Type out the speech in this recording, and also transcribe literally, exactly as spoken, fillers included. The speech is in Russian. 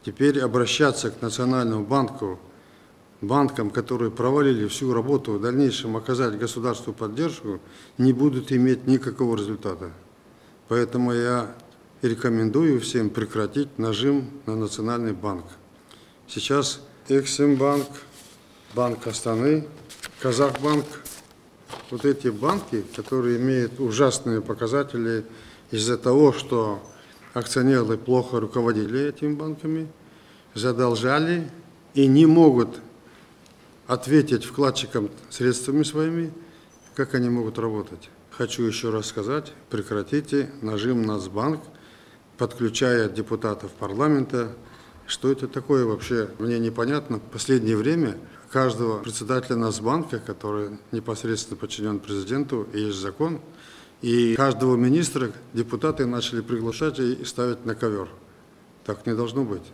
Теперь обращаться к Национальному банку, банкам, которые провалили всю работу, в дальнейшем оказать государству поддержку, не будут иметь никакого результата. Поэтому я рекомендую всем прекратить нажим на Национальный банк. Сейчас Эксимбанк, Банк Астаны, Казахбанк, вот эти банки, которые имеют ужасные показатели из-за того, что акционеры плохо руководили этими банками, задолжали и не могут ответить вкладчикам средствами своими, как они могут работать. Хочу еще раз сказать, прекратите нажим на Нацбанк, подключая депутатов парламента. Что это такое вообще, мне непонятно. В последнее время каждого председателя Нацбанка, который непосредственно подчинен президенту, и есть закон, и каждого министра депутаты начали приглашать и ставить на ковер. Так не должно быть.